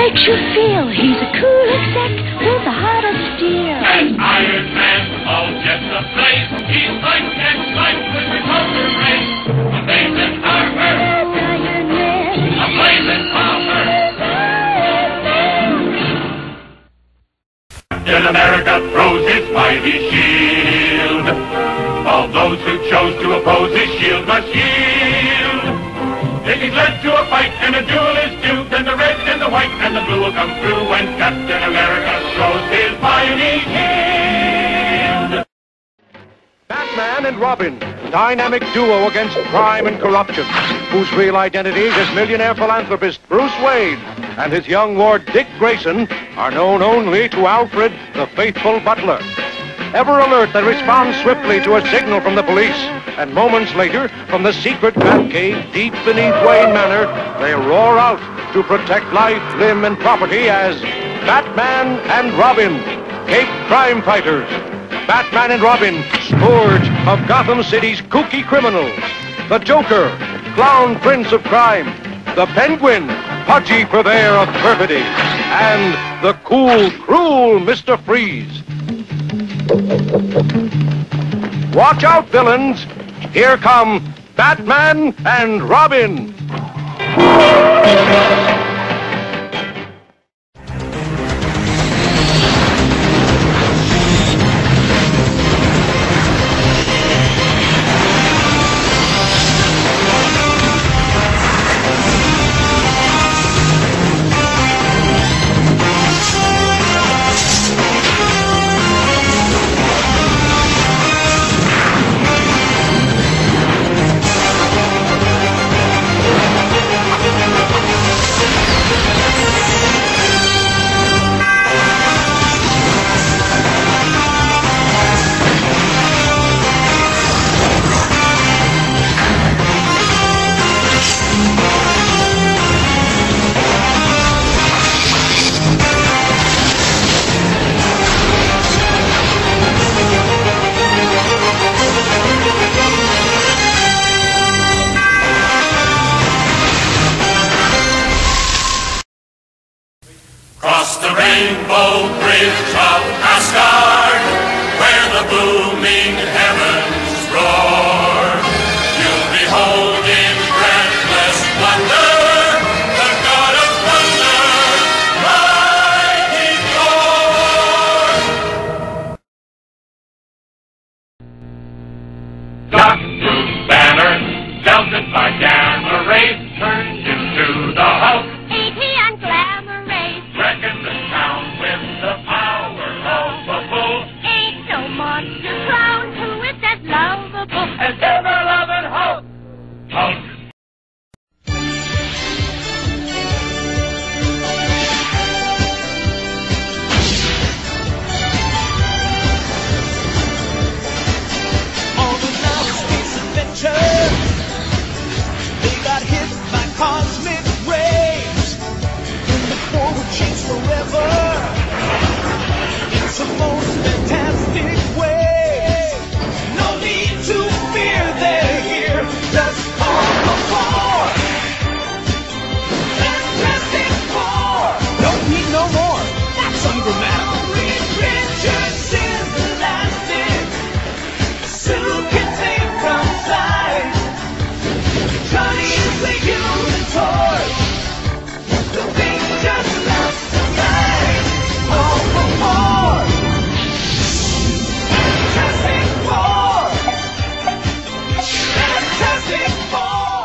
makes you feel he's a cool exec with a heart of steel. As Iron Man, all jets ablaze, he's like and light with the counter race. A blazing armor, Iron Man, a blazing armor. Captain America throws his mighty shield. All those who chose to oppose his shield must yield. If he's led to a fight and a duel is due, then the red and the white and the blue will come through when Captain America throws his mighty shield. Batman and Robin, dynamic duo against crime and corruption, whose real identities as millionaire philanthropist Bruce Wayne and his young ward Dick Grayson are known only to Alfred, the faithful butler. Ever alert, they respond swiftly to a signal from the police, and moments later, from the secret Batcave deep beneath Wayne Manor, they roar out to protect life, limb, and property as Batman and Robin, Cape Crime Fighters. Batman and Robin, scourge of Gotham City's kooky criminals. The Joker, clown prince of crime. The Penguin, pudgy purveyor of perfidy. And the cool, cruel Mr. Freeze. Watch out, villains. Here come Batman and Robin. Cross the rainbow bridge of Asgard, where the booming heavens roar. You'll behold in breathless wonder the God of thunder, mighty Thor. Doctor's banner, belted by gamma rays, turned into the Hulk. A.T. and Glamour Race. Reckon the town with the power of a bull. Ain't no monster clown who is as lovable As ever-loving Hulk. Hulk. On an outer space adventure, they got hit by cosmic rays. The core would change forever. It's the most fantastic way. No need to fear, they're here. Just call the Four. Fantastic Four. Don't need no more. That's ungrammatical. Richards is elastic. Sue can take from size. Johnny is a human toy. The thing just loves to ride. All for more. Fantastic Four. Fantastic Four.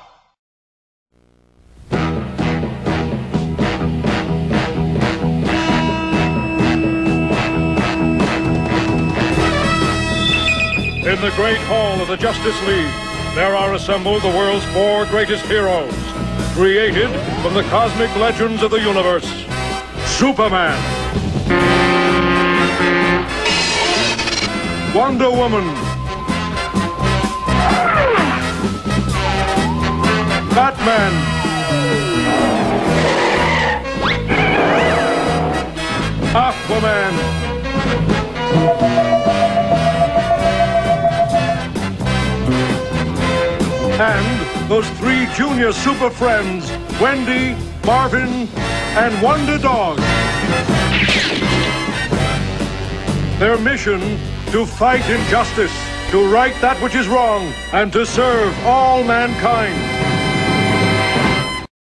In the great hall of the Justice League, there are assembled the world's 4 greatest heroes, created from the cosmic legends of the universe. Superman, Wonder Woman, Batman, Aquaman, and those 3 junior super friends, Wendy, Marvin, and Wonder Dog. Their mission, to fight injustice, to right that which is wrong, and to serve all mankind.